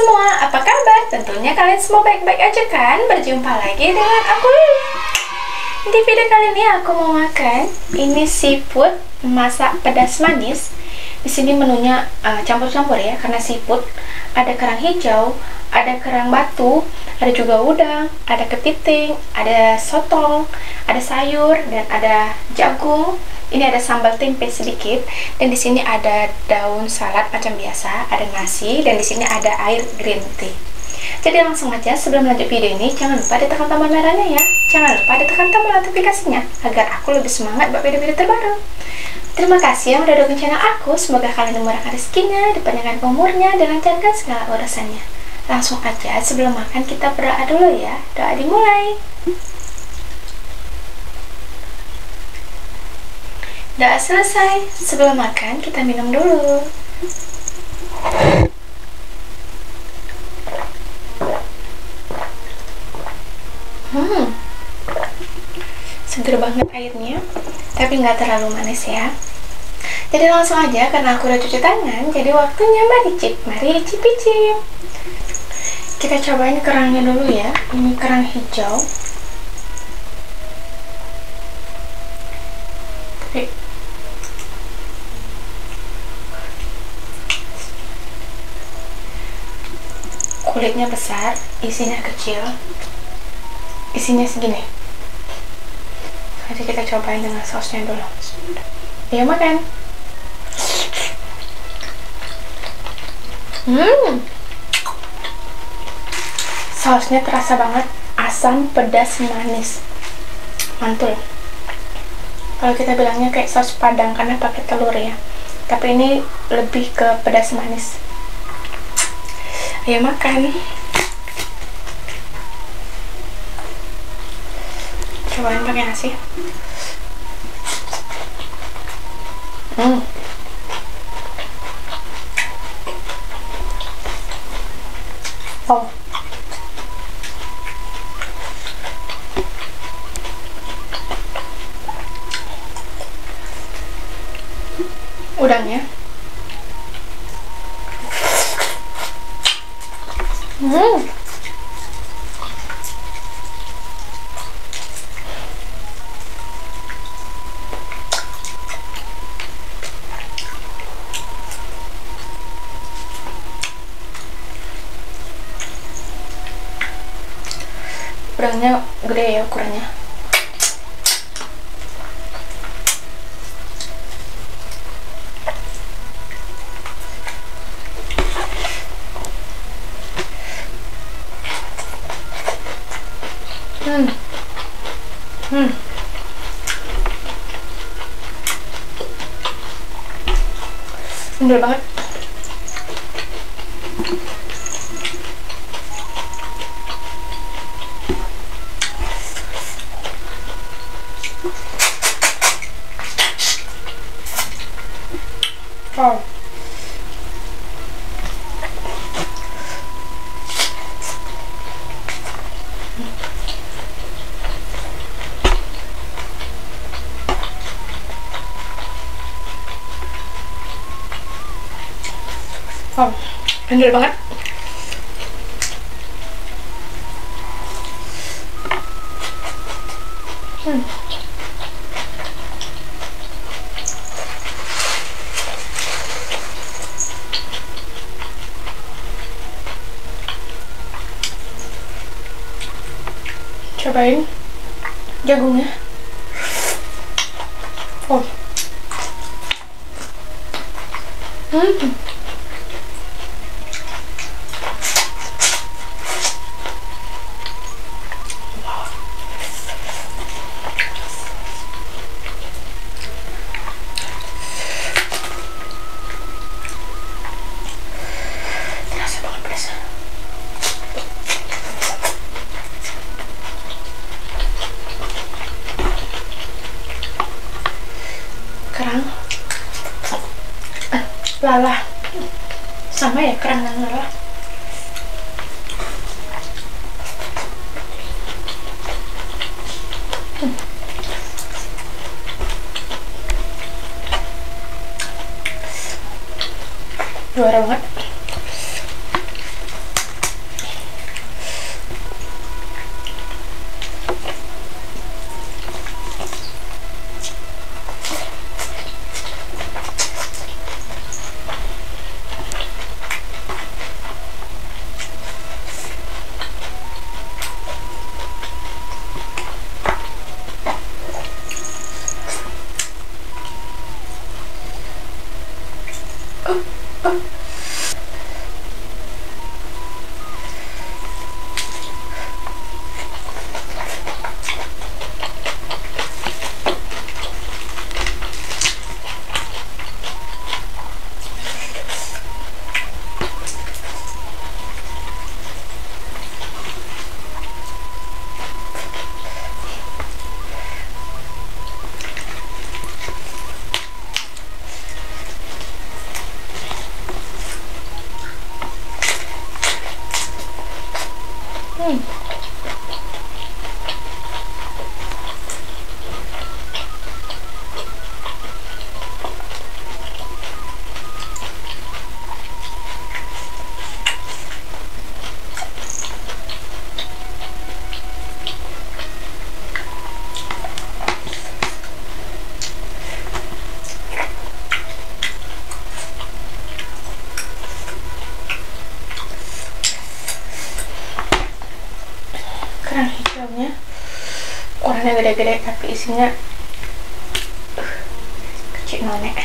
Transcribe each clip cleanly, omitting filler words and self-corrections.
semua, apa kabar? Tentunya kalian semua baik-baik aja kan? Berjumpa lagi dengan aku Lili. Di video kali ini aku mau makan ini seafood masak pedas manis. Di sini menunya campur-campur ya, karena seafood. Ada kerang hijau, ada kerang batu, ada juga udang, ada kepiting, ada sotong, ada sayur, dan ada jagung. Ini ada sambal tempe sedikit, dan di sini ada daun salad macam biasa, ada nasi, dan di sini ada air green tea. Jadi langsung aja, sebelum lanjut video ini, jangan lupa ditekan tombol merahnya ya. Jangan lupa ditekan tombol notifikasinya, agar aku lebih semangat buat video-video terbaru. Terima kasih yang udah dukung channel aku. Semoga kalian dimurahkan rezekinya, dipanjangkan umurnya, dan lancarkan segala urusannya. Langsung aja, sebelum makan kita berdoa dulu ya. Doa dimulai. Doa selesai, sebelum makan kita minum dulu. Seger banget airnya, tapi nggak terlalu manis ya. Jadi langsung aja, karena aku udah cuci tangan, jadi waktunya mari icip-icip. Kita cobain kerangnya dulu ya. Ini kerang hijau. Kulitnya besar, isinya kecil, isinya segini. Jadi kita cobain dengan sausnya dulu. Ayo makan. Sausnya terasa banget, asam, pedas, manis, mantul. Kalau kita bilangnya kayak saus padang karena pakai telur ya, tapi ini lebih ke pedas manis. Ayo makan. Cobain pakai nasi. Oh. Udangnya. Udangnya gede ya ukurannya. Endul banget. Wow. Wow, endul banget. Cobain jagungnya. Oh. Kerang lala sama ya, kerang dan lala. Juara banget. ukurannya. Ukurannya gede-gede tapi isinya kecil nonek.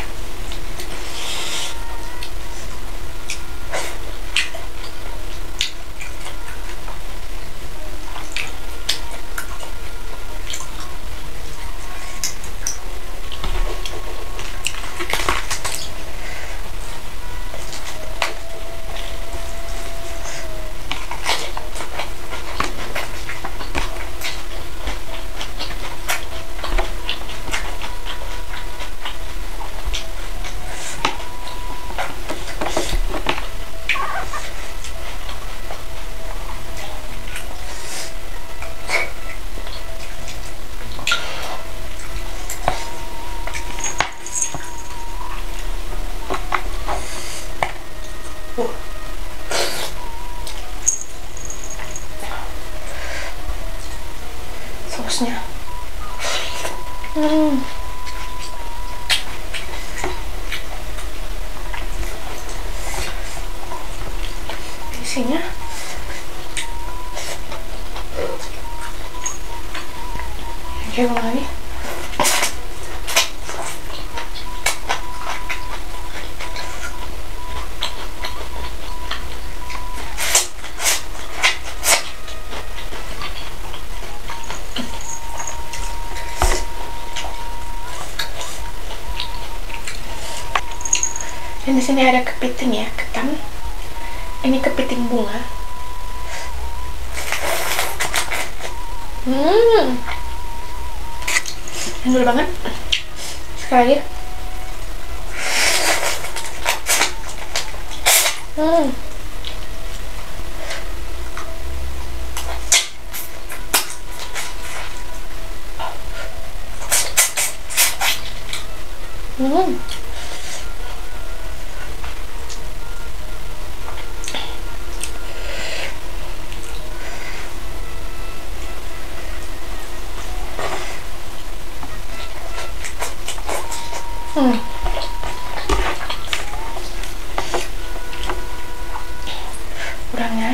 Sausnya isinya kayak gimana nih? Dan di sini ada kepiting ya, ketan. Ini kepiting bunga. Endul banget. Sekali lagi. Kurangnya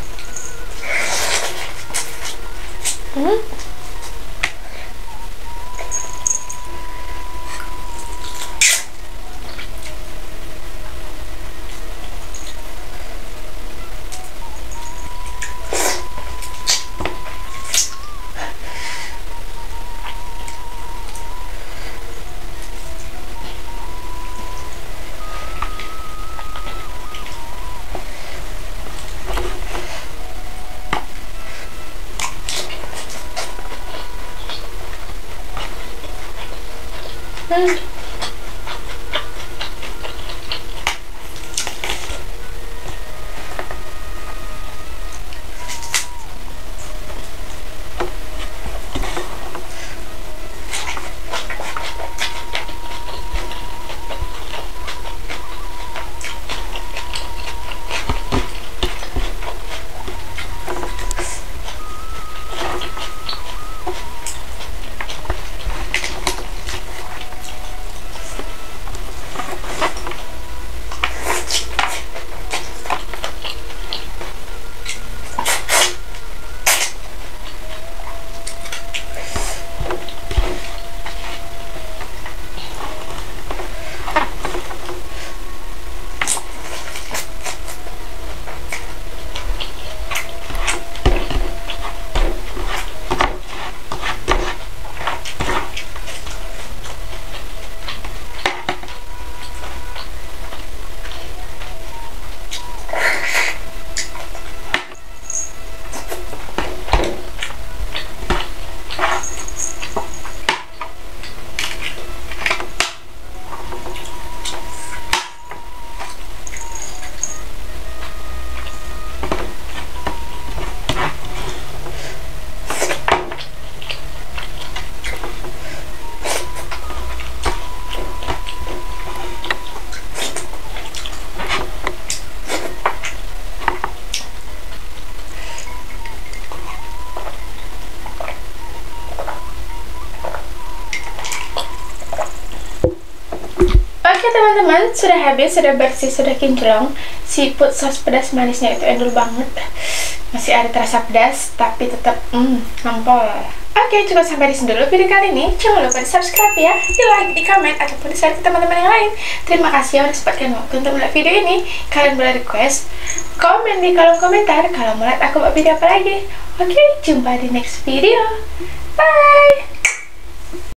Oke teman-teman, sudah habis, sudah bersih, sudah kinclong. Seafood sos pedas manisnya itu endul banget. masih ada terasa pedas tapi tetap nampol. Oke, cukup sampai di sini dulu video kali ini. Jangan lupa di subscribe ya, di like, di comment, ataupun di share ke teman-teman yang lain. Terima kasih yang udah sempatkan waktu untuk melihat video ini. Kalian boleh request, komen di kolom komentar kalau mau lihat aku buat video apa lagi. Oke, jumpa di next video. Bye.